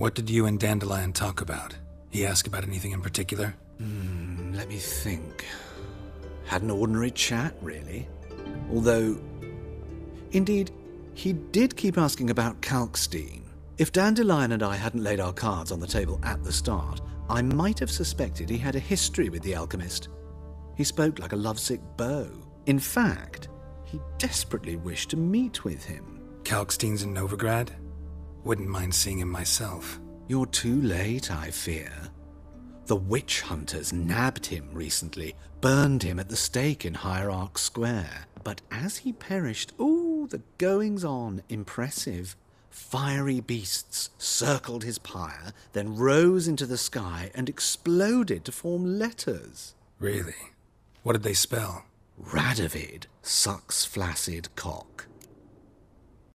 What did you and Dandelion talk about? He asked about anything in particular? Let me think. Had an ordinary chat, really. Although, indeed, he did keep asking about Kalkstein. If Dandelion and I hadn't laid our cards on the table at the start, I might have suspected he had a history with the alchemist. He spoke like a lovesick beau. In fact, he desperately wished to meet with him. Kalkstein's in Novigrad? Wouldn't mind seeing him myself. You're too late, I fear. The witch hunters nabbed him recently, burned him at the stake in Hierarch Square. But as he perished, the goings-on, impressive. Fiery beasts circled his pyre, then rose into the sky and exploded to form letters. Really? What did they spell? Radovid sucks flaccid cock.